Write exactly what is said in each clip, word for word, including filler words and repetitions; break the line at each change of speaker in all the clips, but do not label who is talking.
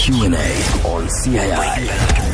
Q and A on C I I.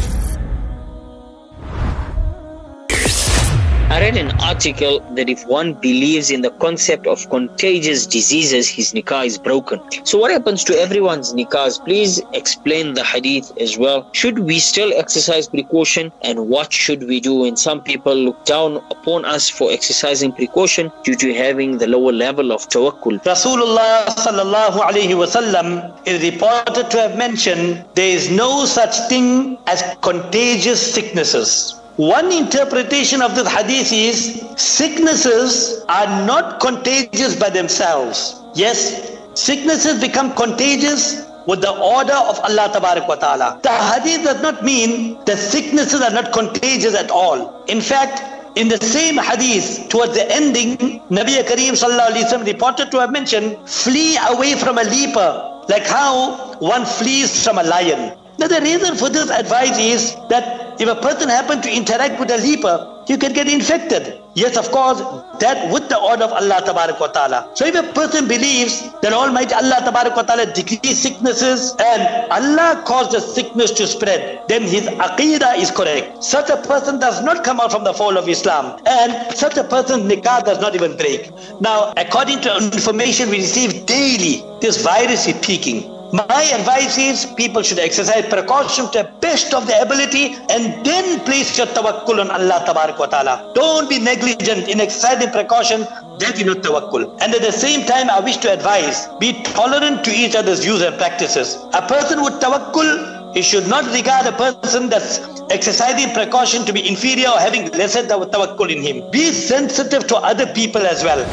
I read an article that if one believes in the concept of contagious diseases, his nikah is broken. So what happens to everyone's nikahs? Please explain the hadith as well. Should we still exercise precaution, and what should we do when some people look down upon us for exercising precaution due to having the lower level of tawakkul?
Rasulullah sallallahu alaihi wasallam is reported to have mentioned there is no such thing as contagious sicknesses. One interpretation of this hadith is sicknesses are not contagious by themselves. Yes, sicknesses become contagious with the order of Allah Tabarak wa Ta'ala. The hadith does not mean that sicknesses are not contagious at all. In fact, in the same hadith, towards the ending, Nabi Kareem Sallallahu Alaihi Wasallam reported to have mentioned, flee away from a leper, like how one flees from a lion. Now the reason for this advice is that if a person happens to interact with a leper, you can get infected. Yes, of course, that with the order of Allah Tabarak wa Ta'ala. So if a person believes that Almighty Allah Tabarak wa Ta'ala decrees sicknesses and Allah caused the sickness to spread, then his aqidah is correct. Such a person does not come out from the fold of Islam, and such a person's nikah does not even break. Now, according to information we receive daily, this virus is peaking. My advice is people should exercise precaution to the best of their ability and then place your tawakkul on Allah Tabarak wa Ta'ala. Don't be negligent in exercising precaution, that is not tawakkul. And at the same time, I wish to advise, be tolerant to each other's views and practices. A person with tawakkul, he should not regard a person that's exercising precaution to be inferior or having lesser tawakkul in him. Be sensitive to other people as well.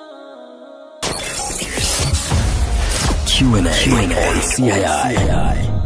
Q and A on C I I.